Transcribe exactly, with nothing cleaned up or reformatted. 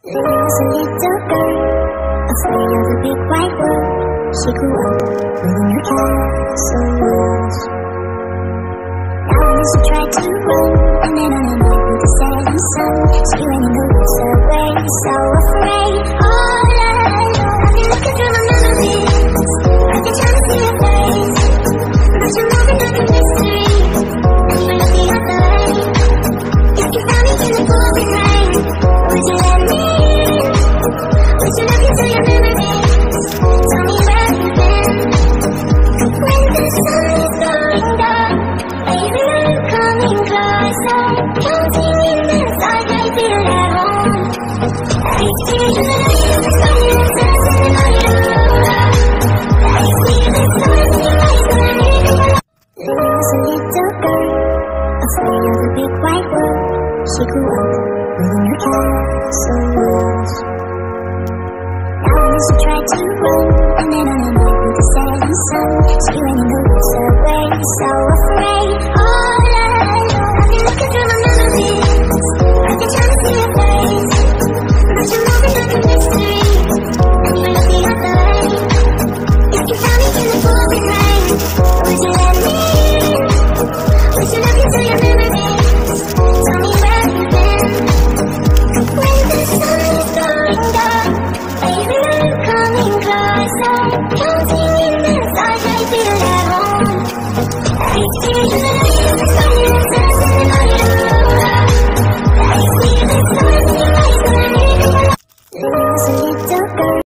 There was a little girl, afraid of the big white world. She grew up within her castle walls. Now and then she tried to run, and then on a night with the setting sun, she went in the woods away, so afraid, all alone. I've been looking through my memories, I've been trying to see your face, but you're moving like a mystery, and you're looking at the light. If you found me in the pouring rain, would you let me in? Would you look into your memories? Tell me where you've been. When the sun is going down, baby, I'm coming closer. Counting minutes, I can feel at home. I see the light, the sun is dancing on your aura. I see the stars in your eyes when I hear you. There was a little girl, afraid of the big white world. She grew up within her castle walls. Now and then she tried to run, and then on a night with the setting sun, she went in the woods away, so afraid, all alone. I've been looking through my memories, I've been trying to see your face, but you're moving like a mystery, and you're looking at the light. If you found me in the pouring rain, would you let me in? Would you look into your memories? Tell me where you've been. When the sun is going down, baby, I'm coming closer. Counting minutes, I can feel at home. I see the